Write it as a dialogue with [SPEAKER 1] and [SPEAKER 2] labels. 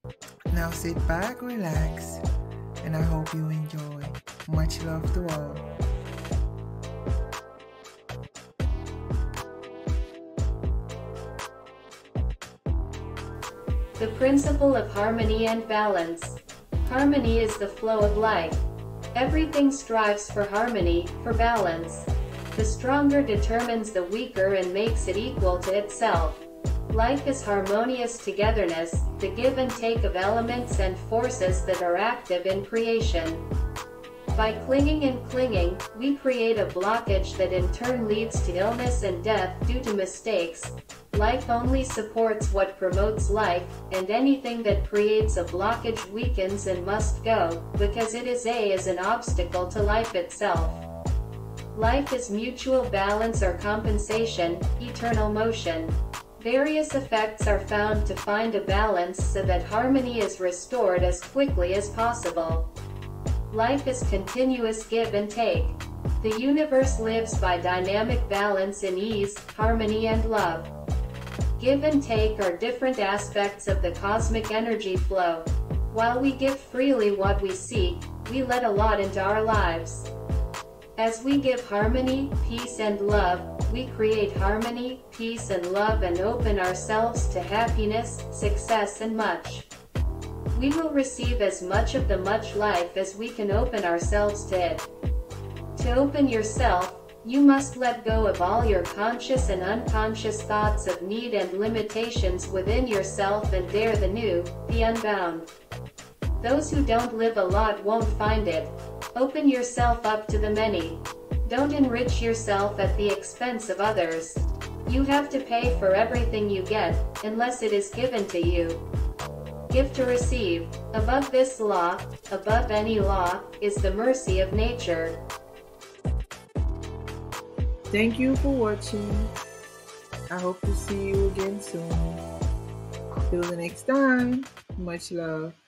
[SPEAKER 1] Now sit back, relax, and I hope you enjoy. Much love to all.
[SPEAKER 2] The principle of harmony and balance. Harmony is the flow of life. Everything strives for harmony, for balance. The stronger determines the weaker and makes it equal to itself. Life is harmonious togetherness, the give and take of elements and forces that are active in creation. By clinging and clinging, we create a blockage that in turn leads to illness and death due to mistakes. Life only supports what promotes life, and anything that creates a blockage weakens and must go, because it is an obstacle to life itself. Life is mutual balance or compensation, eternal motion. Various effects are found to find a balance so that harmony is restored as quickly as possible. Life is continuous give and take. The universe lives by dynamic balance in ease, harmony and love. Give and take are different aspects of the cosmic energy flow. While we give freely what we seek, we let a lot into our lives. As we give harmony, peace and love, we create harmony, peace and love and open ourselves to happiness, success and much. We will receive as much of the much life as we can open ourselves to it. To open yourself, you must let go of all your conscious and unconscious thoughts of need and limitations within yourself and dare the new, the unbound. Those who don't live a lot won't find it. Open yourself up to the many. Don't enrich yourself at the expense of others. You have to pay for everything you get, unless it is given to you. Give to receive. Above this law, above any law, is the mercy of nature.
[SPEAKER 1] Thank you for watching. I hope to see you again soon. Till the next time, much love.